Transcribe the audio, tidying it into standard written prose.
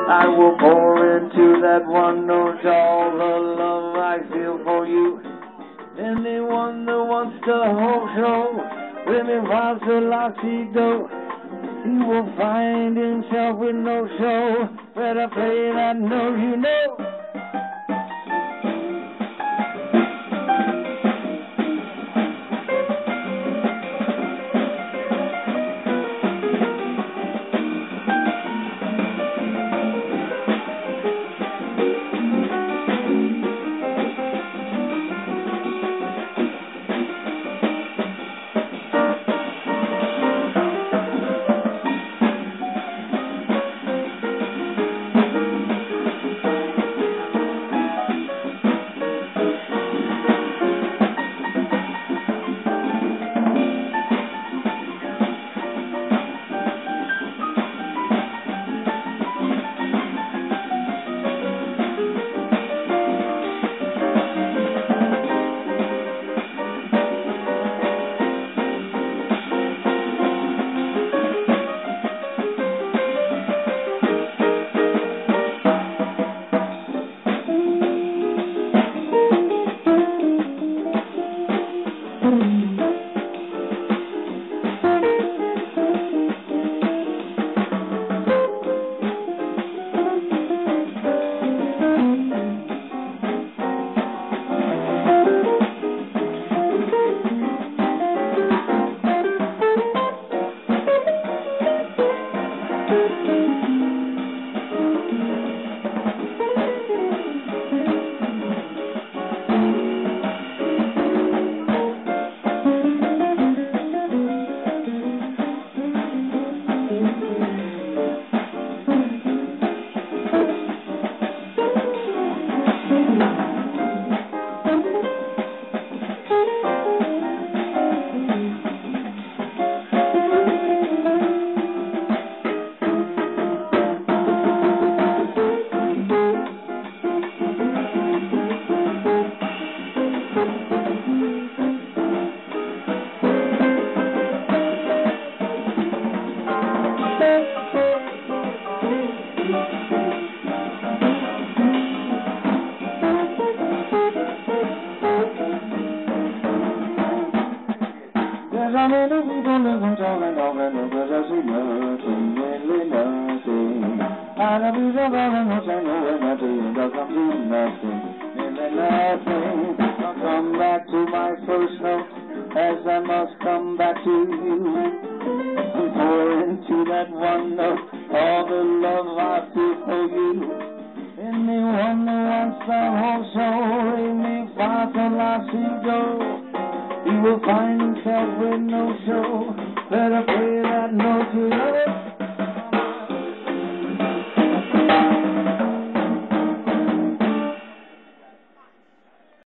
I will pour into that one note all the love I feel for you. Anyone that wants the whole show, let me rock the lossy dough. He will find himself with no show. Better play that note, you know. I'll come back to my first note, as I must come back to you. And pour into that one note all the love I feel for you. Anyone that wants the whole show, let me fight the last go. He will find himself with no show. Better play